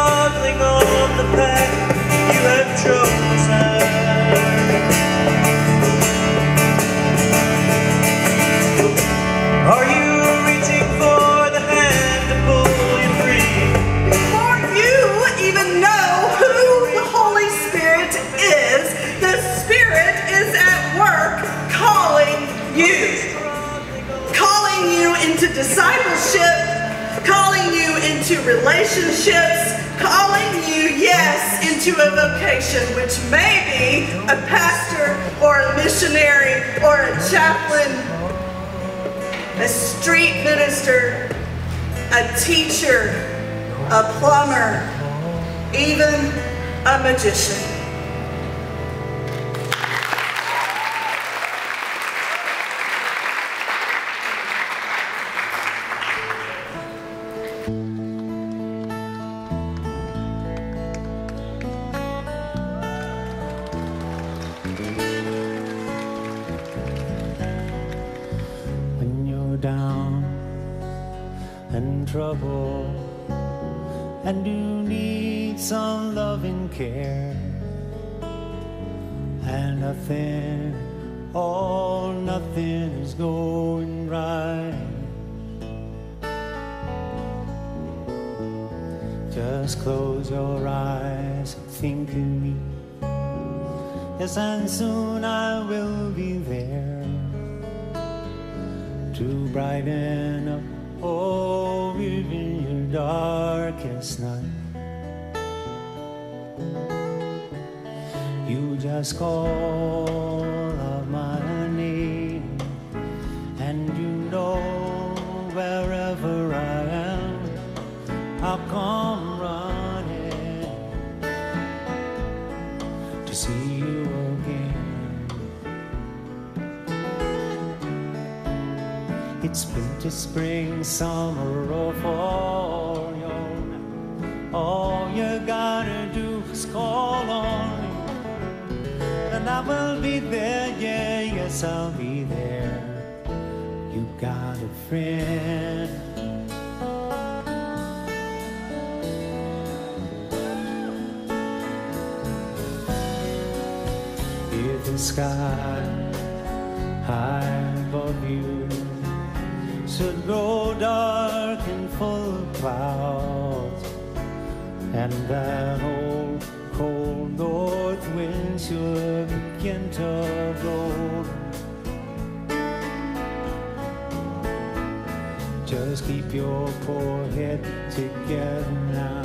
traveling on the path you have chosen. Are you reaching for the hand to pull you free? Before you even know who the Holy Spirit is, the Spirit is at work calling you into discipleship, calling you into relationships, calling you, yes, into a vocation, which may be a pastor or a missionary or a chaplain, a street minister, a teacher, a plumber, even a magician. Down and trouble, and you need some loving care, and nothing is going right. Just close your eyes and think of me. Yes, and soon I will be there to brighten up, oh, even your darkest night. You just call out my name, and you know wherever I am, I'll come running to see you again. It's winter, spring, summer, or fall, all you gotta do is call on me, and I will be there, yeah, yes, I'll be there. You got a friend. If the sky high above you should grow dark and full of clouds, and that old cold north wind should begin to blow, just keep your poor head together now.